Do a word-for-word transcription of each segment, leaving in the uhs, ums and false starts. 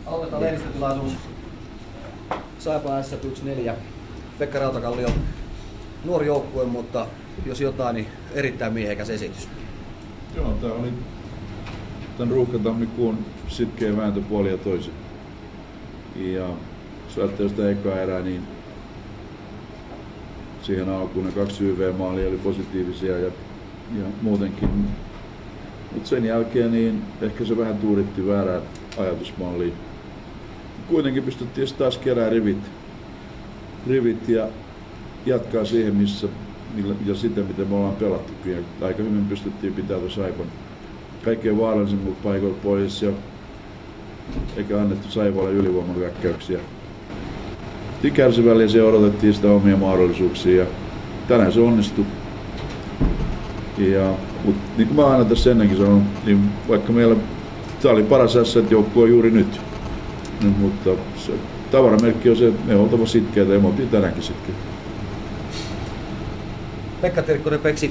Aloitetaan lehdistötilaisuus. Saipa S yksi neljä. Pekka Rautakallio, nuori joukkue, mutta jos jotain, niin erittäin miehekäs esitys. Joo, tämä oli tämän ruuhkatammikuun sitkeä vääntö puoli ja toisin. Ja jos ajattelee sitä ekaa erää, niin siihen alkuun ne kaksi Y V-maalia oli positiivisia ja, ja muutenkin. Mutta sen jälkeen niin ehkä se vähän tuuritti väärään ajatusmalliin. Kuitenkin pystyttiin taas kerää rivit, rivit ja jatkaa siihen, missä ja sitä, miten me ollaan pelattu. Aika hyvin pystyttiin pitämään tuossa Saipan kaikkein vaarallisimmat paikoilta pois ja eikä annettu Saipalle ylivoimahyökkäyksiä. Kärsivällisesti odotettiin sitä omia mahdollisuuksia ja tänään se onnistui. Ja, mutta niin kuin mä aina tässä ennenkin sanon, niin vaikka meillä tämä oli paras S-joukkue juuri nyt, niin, mutta se tavaramerkki on se, että me on oltava sitkeitä ja me oltiin tänäänkin sitkeitä. Pekka Tirkkonen Peksi,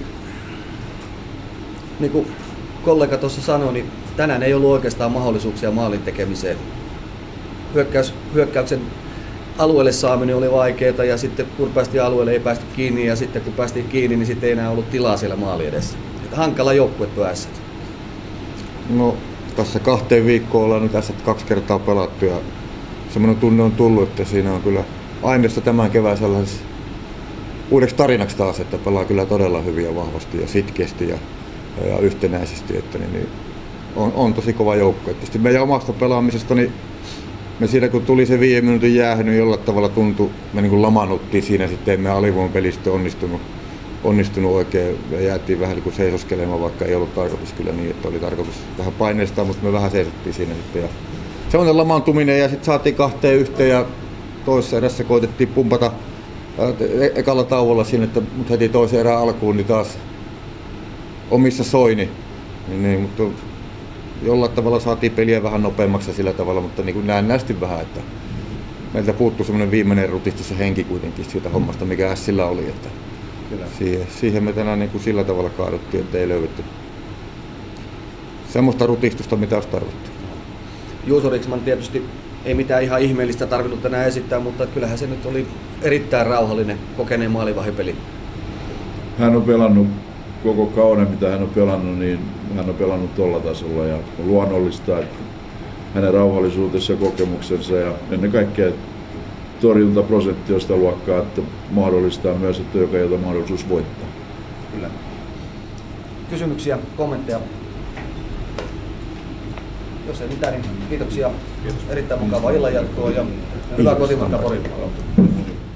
niin kuin kollega tuossa sanoi, niin tänään ei ollut oikeastaan mahdollisuuksia maalin tekemiseen. Hyökkäys, hyökkäyksen alueelle saaminen oli vaikeaa ja sitten kun päästiin alueelle ei päästy kiinni ja sitten kun päästiin kiinni, niin sitten ei enää ollut tilaa siellä maali edessä. Että hankala joukkue tuo S. No tässä kahteen viikkoon ollaan nyt tässä kaksi kertaa pelattu ja semmoinen tunne on tullut, että siinä on kyllä aineesta tämän kevään sellaisessa uudeksi tarinaksi taas, että pelaa kyllä todella hyvin ja vahvasti ja sitkeästi ja, ja yhtenäisesti, että niin, niin on, on tosi kova joukko. Tietysti meidän omasta pelaamisesta, niin me siinä kun tuli se viiden minuutin jäähy, niin jollain tavalla tuntui, me niin kuin lamaannuttiin siinä, sitten emme alivoimapelistä onnistunut, onnistunut oikein ja jäätiin vähän niin kuin seisoskelemaan, vaikka ei ollut tarkoitus kyllä niin, että oli tarkoitus vähän paineistaa, mutta me vähän seisottiin siinä sitten. Ja semmoinen lamaantuminen ja sitten saatiin kahteen yhteen ja toisessa erässä koitettiin pumpata e- ekalla tauolla siinä, että mut heti toisen erään alkuun niin taas omissa soini. Niin, niin, mutta jollain tavalla saatiin peliä vähän nopeammaksi sillä tavalla, mutta niin kuin näennäisesti vähän, että meiltä puuttui semmoinen viimeinen rutistus ja henki kuitenkin siitä hommasta, mikä Ässillä oli. Että siihen, siihen me tänään niin kuin sillä tavalla kaaduttiin, että ei löydetty semmoista rutistusta, mitä olisi tarvittu. Juuso Riksman tietysti ei mitään ihan ihmeellistä tarvinnut tänään esittää, mutta kyllähän se nyt oli erittäin rauhallinen, kokeneen maalivahipeli. Hän on pelannut koko kauden, mitä hän on pelannut, niin hän on pelannut tuolla tasolla ja on luonnollista, että hänen rauhallisuutensa ja kokemuksensa ja ennen kaikkea torjuntaprosentti on sitä luokkaa, että mahdollistaa myös, että joka jota mahdollisuus voittaa. Kyllä. Kysymyksiä, kommentteja? Jos ei mitään, niin kiitoksia. Kiitos. Erittäin mukavaa illanjatkoa ja hyvää kotimatka Poriin.